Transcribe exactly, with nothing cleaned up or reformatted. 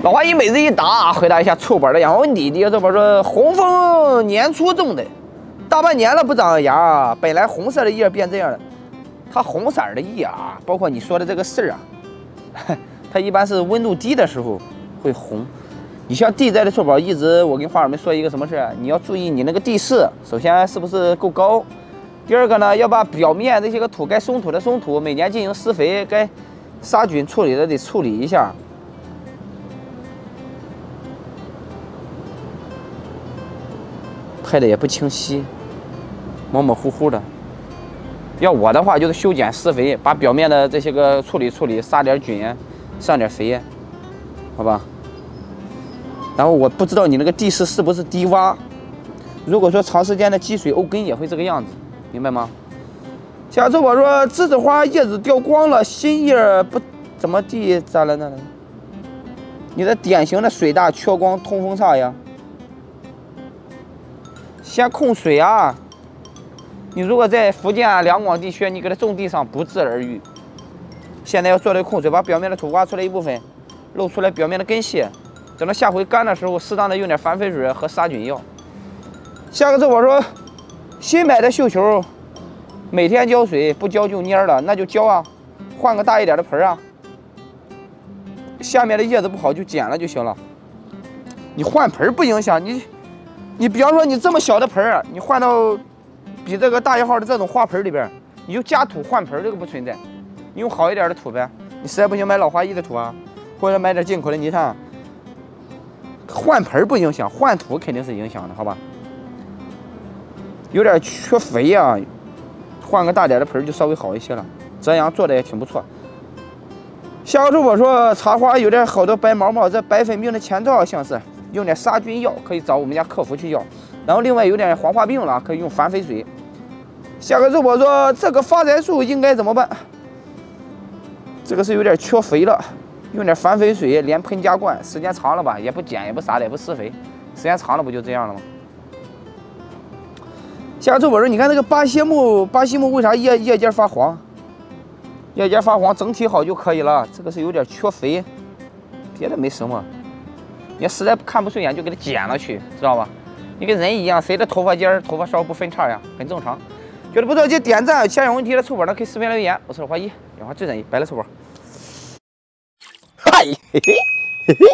老花一每日一答，回答一下臭宝的养花问题。第一个臭宝说，红枫年初种的，大半年了不长芽，本来红色的叶变这样了。它红色的叶啊，包括你说的这个事儿啊，它一般是温度低的时候会红。你像地栽的臭宝，一直我跟花友们说一个什么事啊？你要注意你那个地势，首先是不是够高？第二个呢，要把表面这些个土该松土的松土，每年进行施肥，该杀菌处理的得处理一下。拍的也不清晰，模模糊糊的。要我的话，就是修剪施肥，把表面的这些个处理处理，杀点菌，上点肥，好吧？然后我不知道你那个地势是不是低洼，如果说长时间的积水沤根也会这个样子，明白吗？下周我说栀子花叶子掉光了，新叶不怎么地，咋了呢？你的典型的水大缺光通风差呀。先控水啊！你如果在福建、两广地区，你给它种地上不治而愈。现在要做这个控水，把表面的土挖出来一部分，露出来表面的根系。等到下回干的时候，适当的用点反肥水和杀菌药。下个字我说，新买的绣球，每天浇水，不浇就蔫了，那就浇啊，换个大一点的盆啊。下面的叶子不好就剪了就行了。你换盆不影响你。你比方说你这么小的盆儿，你换到比这个大一号的这种花盆里边，你就加土换盆，这个不存在。你用好一点的土呗，你实在不行买老花一的土啊，或者买点进口的泥炭。换盆不影响，换土肯定是影响的，好吧？有点缺肥呀、啊，换个大点的盆就稍微好一些了。这样做的也挺不错。下个主播说茶花有点好多白毛毛，这白粉病的前兆像是。用点杀菌药可以找我们家客服去要，然后另外有点黄化病了，可以用反肥水。下个主播说这个发财树应该怎么办？这个是有点缺肥了，用点反肥水连喷加灌，时间长了吧，也不剪也不撒的也不施肥，时间长了不就这样了吗？下个主播说你看这个巴西木，巴西木为啥叶叶尖发黄？叶尖发黄整体好就可以了，这个是有点缺肥，别的没什么。你要实在看不顺眼，就给它剪了去，知道吧？你跟人一样，谁的头发尖、头发梢不分叉呀？很正常。觉得不错，记得点赞。想有问题的臭宝呢，可以视频留言。我是老花一，养花最专业，白了臭宝。嗨，嘿嘿，嘿嘿。